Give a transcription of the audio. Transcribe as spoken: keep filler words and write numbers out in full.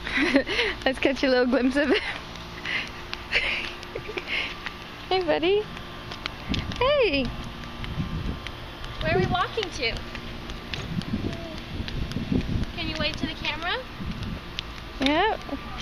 Let's catch a little glimpse of it. Hey, buddy. Hey. Where are we walking to? Can you wave to the camera? Yeah.